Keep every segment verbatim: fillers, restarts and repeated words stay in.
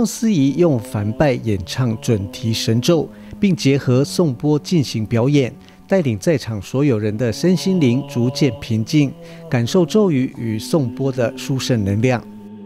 众司仪用梵拜演唱准提神咒，并结合颂钵进行表演，带领在场所有人的身心灵逐渐平静，感受咒语与颂钵的殊胜能量。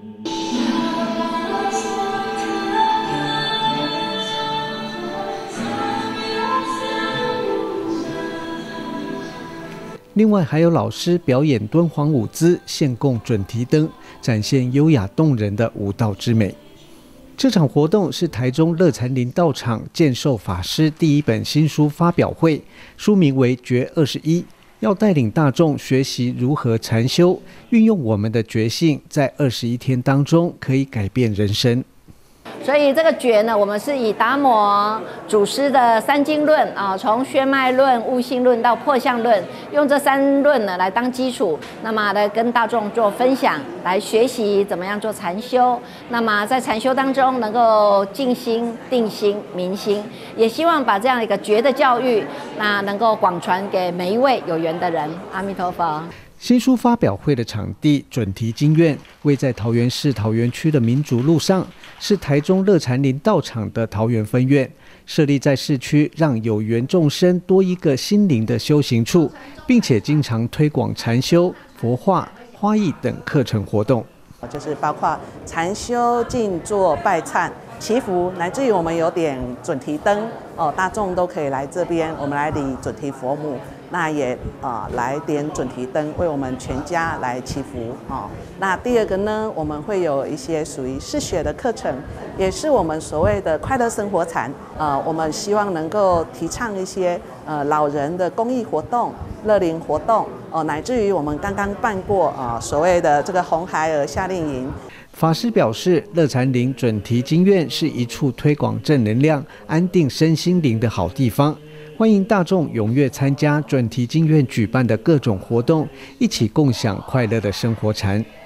另外还有老师表演敦煌舞姿，献供准提灯，展现优雅动人的舞蹈之美。这场活动是台中乐禅林道场建寿法师第一本新书发表会，书名为《觉二十一》，要带领大众学习如何禅修，运用我们的觉性，在二十一天当中可以改变人生。 所以这个觉呢，我们是以达摩祖师的三经论啊，从宣脉论、悟性论到破相论，用这三论呢来当基础，那么来跟大众做分享，来学习怎么样做禅修。那么在禅修当中能够静心、定心、明心，也希望把这样一个觉的教育，那能够广传给每一位有缘的人。阿弥陀佛。 新书发表会的场地准提经院位在桃园市桃园区的民族路上，是台中乐禅林道场的桃园分院，设立在市区，让有缘众生多一个心灵的修行处，并且经常推广禅修、佛画、花艺等课程活动， 就是包括禅修、静坐、拜忏、祈福，乃至于我们有点准提灯哦，大众都可以来这边，我们来礼准提佛母。那也呃来点准提灯，为我们全家来祈福哦。那第二个呢，我们会有一些属于视学的课程，也是我们所谓的快乐生活禅。呃，我们希望能够提倡一些呃老人的公益活动、乐龄活动哦、呃，乃至于我们刚刚办过啊、呃、所谓的这个红孩儿夏令营。 法师表示，乐禅林准提经院是一处推广正能量、安定身心灵的好地方。欢迎大众踊跃参加准提经院举办的各种活动，一起共享快乐的生活禅。